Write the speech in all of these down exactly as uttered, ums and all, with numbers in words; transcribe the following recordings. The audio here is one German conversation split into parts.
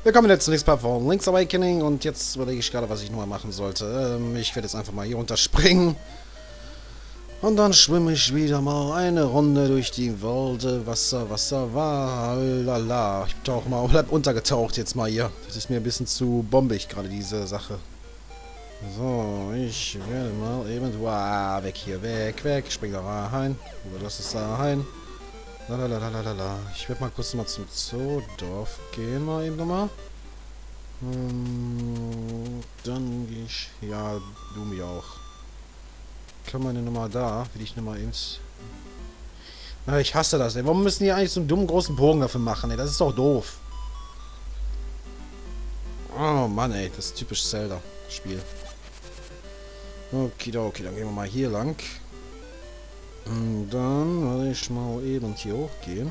Willkommen jetzt zum nächsten Part von Link's Awakening und jetzt überlege ich gerade, was ich nochmal machen sollte. Ähm, ich werde jetzt einfach mal hier runterspringen. Und dann schwimme ich wieder mal eine Runde durch die Wälder. Wasser, Wasser, lala. Ich tauche mal, bleib untergetaucht jetzt mal hier. Das ist mir ein bisschen zu bombig, gerade diese Sache. So, ich werde mal eben... Wow, weg hier, weg, weg. Spring da rein. Oder lass es da rein. Lalalala. Ich werde mal kurz mal zum Zoodorf gehen, mal eben nochmal. Hm, dann gehe ich... Ja, du mir auch. Kann man denn nochmal da? Will ich nochmal eben... Na, ich hasse das, ey. Warum müssen die eigentlich so einen dummen großen Bogen dafür machen, ey? Das ist doch doof. Oh Mann, ey. Das ist typisch Zelda-Spiel. Okay, okay, dann gehen wir mal hier lang. Und dann werde ich mal eben hier hochgehen.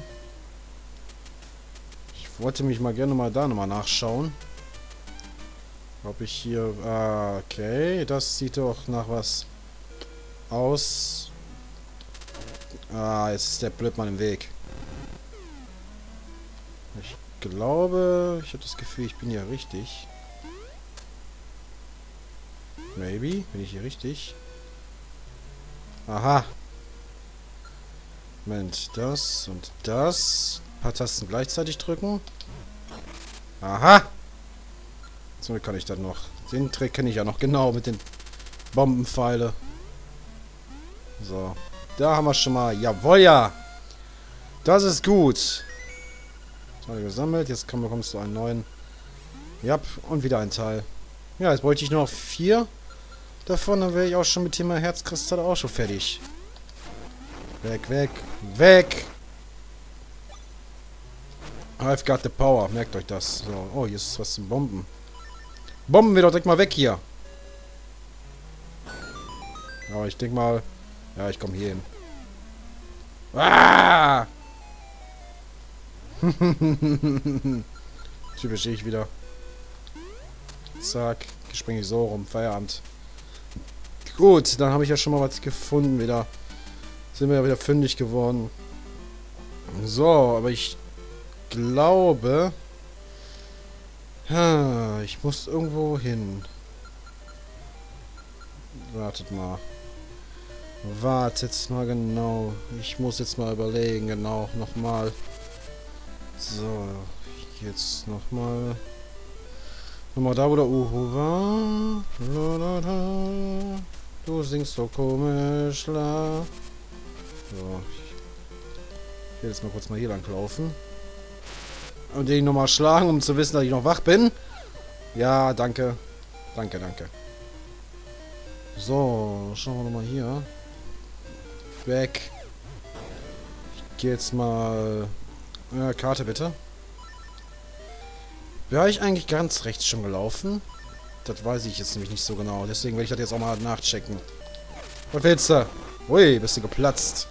Ich wollte mich mal gerne mal da nochmal nachschauen. Ob ich hier... Ah, okay. Das sieht doch nach was aus. Ah, jetzt ist der Blödmann im Weg. Ich glaube... Ich habe das Gefühl, ich bin hier richtig. Maybe? Bin ich hier richtig? Aha. Moment, das und das. Ein paar Tasten gleichzeitig drücken. Aha! So kann ich dann noch. Den Trick kenne ich ja noch genau mit den Bombenpfeile. So. Da haben wir schon mal. Jawohl, ja! Das ist gut. Teile gesammelt. Jetzt komm, bekommst du einen neuen. Ja, und wieder ein Teil. Ja, jetzt wollte ich nur noch vier davon. Dann wäre ich auch schon mit Thema Herzkristall auch schon fertig. Weg, weg, weg! I've got the power. Merkt euch das. So. Oh, hier ist was zum Bomben. Bomben wir doch direkt mal weg hier. Aber ich denke mal... Ja, ich komme hier hin. Ah! Typisch ich wieder. Zack. Springe ich so rum. Feierabend. Gut, dann habe ich ja schon mal was gefunden wieder. Sind wir ja wieder fündig geworden. So, aber ich glaube... Ha, ich muss irgendwo hin. Wartet mal. Wartet mal genau. Ich muss jetzt mal überlegen, genau, nochmal. So, jetzt nochmal. Nochmal da, wo der Uhu war. Du singst so komisch, la. So, ich will jetzt mal kurz mal hier lang laufen. Und den nochmal schlagen, um zu wissen, dass ich noch wach bin. Ja, danke. Danke, danke. So, schauen wir nochmal hier. Weg. Ich gehe jetzt mal... Äh, Karte bitte. Wäre ich eigentlich ganz rechts schon gelaufen? Das weiß ich jetzt nämlich nicht so genau. Deswegen werde ich das jetzt auch mal nachchecken. Was willst du? Ui, bist du geplatzt.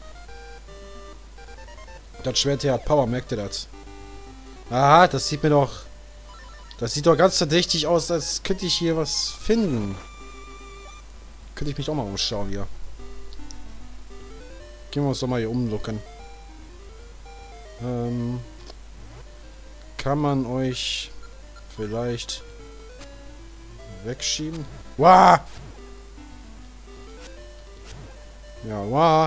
Das Schwert hier hat Power, merkt ihr das? Aha, das sieht mir doch... Das sieht doch ganz verdächtig aus, als könnte ich hier was finden. Könnte ich mich auch mal umschauen hier. Gehen wir uns doch mal hier umlucken. Ähm... Kann man euch vielleicht wegschieben? Wah! Ja, wah!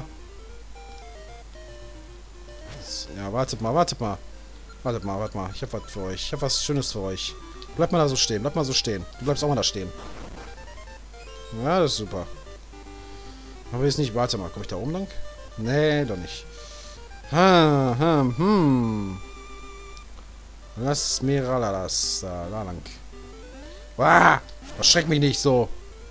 Ja, wartet mal, wartet mal. Wartet mal, wartet mal. Ich hab was für euch. Ich hab was Schönes für euch. Bleibt mal da so stehen. Bleibt mal so stehen. Du bleibst auch mal da stehen. Ja, das ist super. Aber jetzt nicht. Warte mal. Komme ich da oben lang? Nee, doch nicht. Ha, ha, hm. Lass mir das da, da lang. Wah! Erschreck mich nicht so.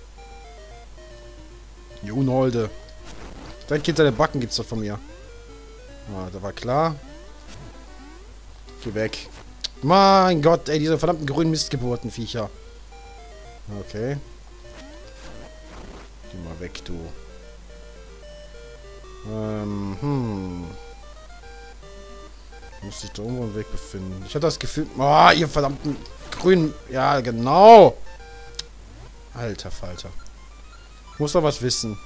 Die Unholde. Dein Kind deine Backen gibt's doch von mir. Ah, da war klar. Geh weg. Mein Gott, ey, diese verdammten grünen Mistgeburtenviecher. Okay. Geh mal weg, du. Ähm, hm. Muss sich da irgendwo einen Weg befinden. Ich hatte das Gefühl... Oh, ihr verdammten grünen... Ja, genau. Alter Falter. Ich muss doch was wissen.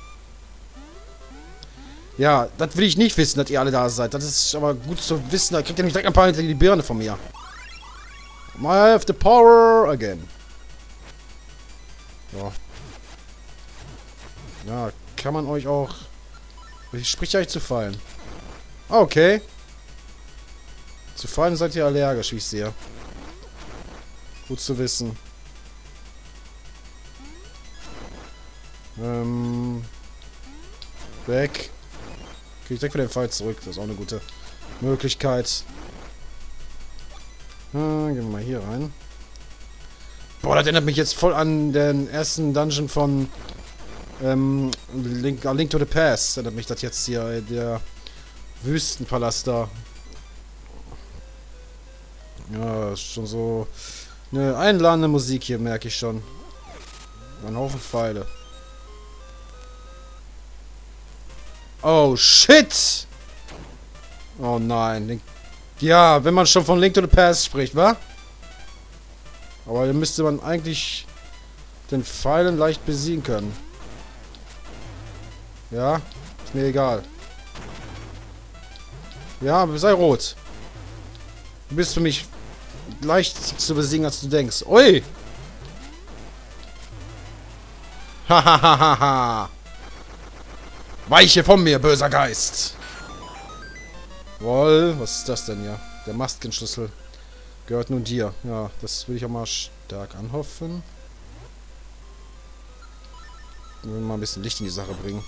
Ja, das will ich nicht wissen, dass ihr alle da seid. Das ist aber gut zu wissen. Da kriegt ihr nicht direkt ein paar hinter die Birne von mir. I have the power again. Ja. Ja, kann man euch auch... Spricht euch zu fallen. Okay. Zu fallen seid ihr allergisch, wie ich sehe. Gut zu wissen. Ähm... Weg. Krieg ich direkt wieder den Fall zurück. Das ist auch eine gute Möglichkeit. Ah, gehen wir mal hier rein. Boah, das erinnert mich jetzt voll an den ersten Dungeon von ähm, Link, uh, Link to the Past. Erinnert mich das jetzt hier, äh, der Wüstenpalast da. Ja, ist schon so eine einladende Musik hier, merke ich schon. Ein Haufen Pfeile. Oh, shit! Oh nein. Link ja, wenn man schon von Link to the Past spricht, wa? Aber dann müsste man eigentlich den Pfeilen leicht besiegen können. Ja, ist mir egal. Ja, sei rot. Du bist für mich leicht zu besiegen, als du denkst. Ui! Hahaha! Weiche von mir, böser Geist! Woll, was ist das denn hier? Der Maskenschlüssel gehört nun dir. Ja, das will ich auch mal stark anhoffen. Wir wollen mal ein bisschen Licht in die Sache bringen.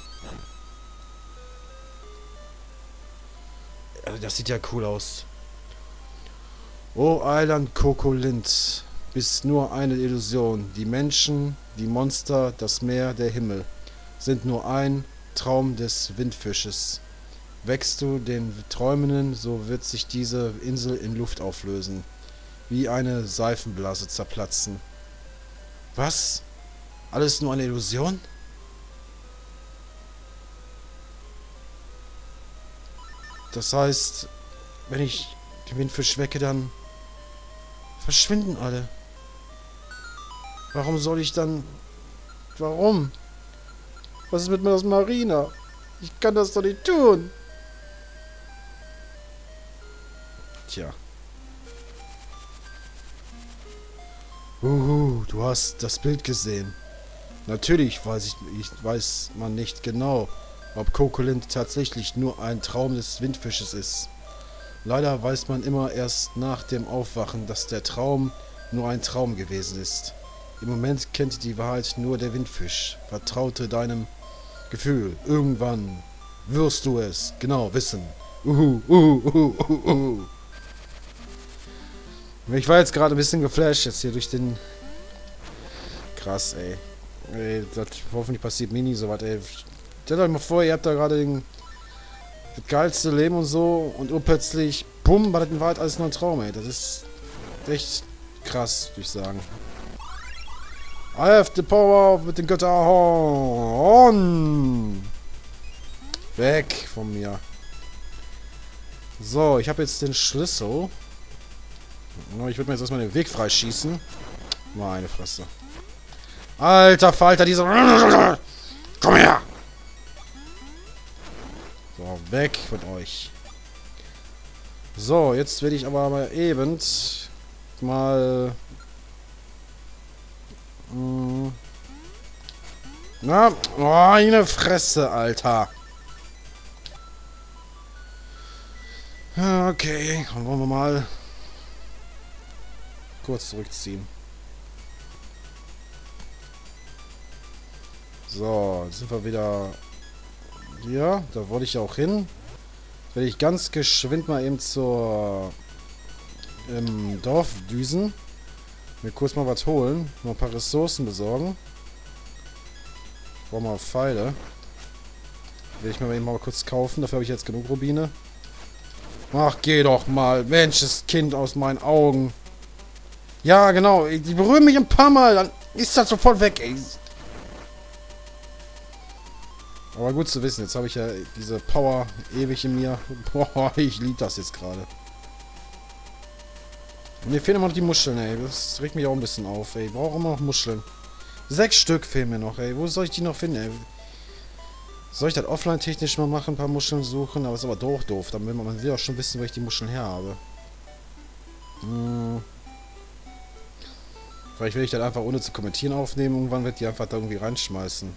Also das sieht ja cool aus. Oh, Eiland Kokolind. Bist nur eine Illusion. Die Menschen, die Monster, das Meer, der Himmel sind nur ein Traum des Windfisches. Wächst du den Träumenden, so wird sich diese Insel in Luft auflösen. Wie eine Seifenblase zerplatzen. Was? Alles nur eine Illusion? Das heißt, wenn ich den Windfisch wecke, dann verschwinden alle. Warum soll ich dann... Warum? Was ist mit mir das Marina? Ich kann das doch nicht tun. Tja. Uhu, du hast das Bild gesehen. Natürlich weiß ich, ich weiß man nicht genau, ob Kokolind tatsächlich nur ein Traum des Windfisches ist. Leider weiß man immer erst nach dem Aufwachen, dass der Traum nur ein Traum gewesen ist. Im Moment kennt die Wahrheit nur der Windfisch. Vertraute deinem Gefühl. Irgendwann wirst du es genau wissen. Uhu, uhu, uhu, uhu, uhu. Ich war jetzt gerade ein bisschen geflasht jetzt hier durch den... Krass, ey. Ey, das hoffentlich passiert mir nie so was, ey. Stellt euch mal vor, ihr habt da gerade den... das geilste Leben und so und urplötzlich, bumm, war das in Wahrheit alles nur ein Traum, ey. Das ist echt krass, würde ich sagen. I have the power mit den Götterhorn. Weg von mir. So, ich habe jetzt den Schlüssel. Ich würde mir jetzt erstmal den Weg freischießen. Meine Fresse. Alter Falter, diese... Komm her! So, weg von euch. So, jetzt will ich aber mal eben mal... Mh, na, oh, eine Fresse, Alter. Okay, dann wollen wir mal kurz zurückziehen. So, jetzt sind wir wieder hier. Da wollte ich ja auch hin. Jetzt werde ich ganz geschwind mal eben zur im Dorf düsen. Mir kurz mal was holen. Noch ein paar Ressourcen besorgen. Brauchen wir Pfeile. Will ich mir eben mal kurz kaufen. Dafür habe ich jetzt genug Rubine. Ach, geh doch mal. Mensch, das Kind aus meinen Augen. Ja, genau. Die berühren mich ein paar Mal. Dann ist das sofort weg, ey. Aber gut zu wissen. Jetzt habe ich ja diese Power ewig in mir. Boah, ich liebe das jetzt gerade. Mir fehlen immer noch die Muscheln, ey. Das regt mich auch ein bisschen auf, ey. Ich brauche immer noch Muscheln. Sechs Stück fehlen mir noch, ey. Wo soll ich die noch finden, ey? Soll ich das offline-technisch mal machen, ein paar Muscheln suchen? Aber ist aber doch doof. Dann will man, man will auch schon wissen, wo ich die Muscheln her habe. Hm. Vielleicht will ich das einfach ohne zu kommentieren aufnehmen. Irgendwann wird die einfach da irgendwie reinschmeißen.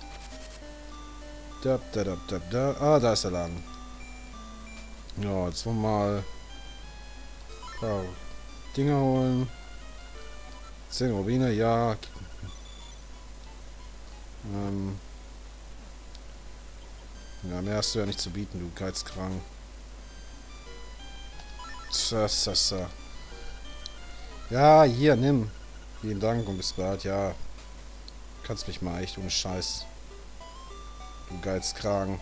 Da, da, da, da, da. Ah, da ist der Laden. Ja, jetzt wollen wir mal ein paar Dinger holen. zehn Rubine, ja. Ähm. Ja, mehr hast du ja nicht zu bieten, du Geizkrank. Das, das, das. Ja, hier, nimm. Vielen Dank und bis bald, ja. Kannst mich mal echt ohne Scheiß. Du Geizkragen.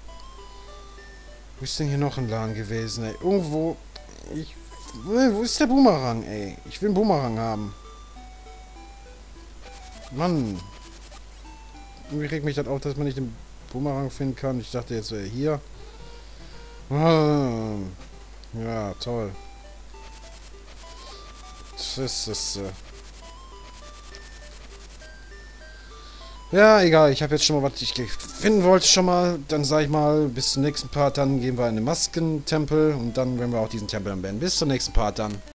Wo ist denn hier noch ein Laden gewesen, ey? Irgendwo. Ich. Wo ist der Boomerang, ey? Ich will einen Boomerang haben. Mann. Irgendwie regt mich das auf, dass man nicht den Boomerang finden kann. Ich dachte jetzt wäre er hier. Ah. Ja, toll. Das ist. Äh ja, egal. Ich habe jetzt schon mal, was ich finden wollte, schon mal. Dann sage ich mal, bis zum nächsten Part. Dann gehen wir in den Maskentempel. Und dann werden wir auch diesen Tempel beenden. Bis zum nächsten Part dann.